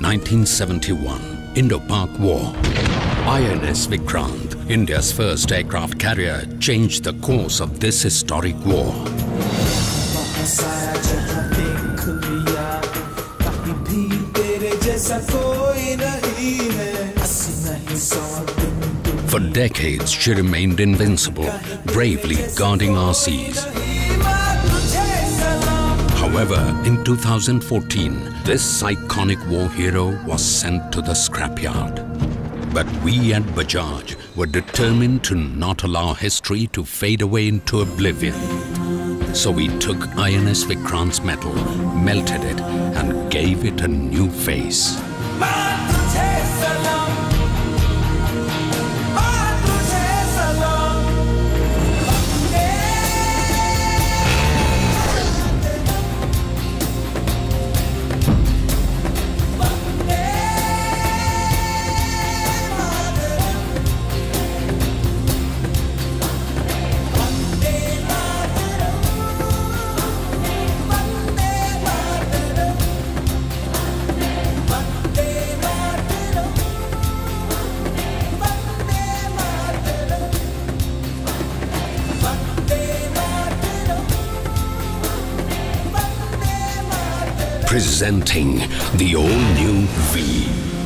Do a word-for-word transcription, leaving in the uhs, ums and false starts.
nineteen seventy-one, Indo-Pak War. I N S Vikrant, India's first aircraft carrier, changed the course of this historic war. For decades, she remained invincible, bravely guarding our seas. However, in two thousand fourteen, this iconic war hero was sent to the scrapyard. But we at Bajaj were determined to not allow history to fade away into oblivion. So we took I N S Vikrant's metal, melted it, and gave it a new face. Presenting the all-new V.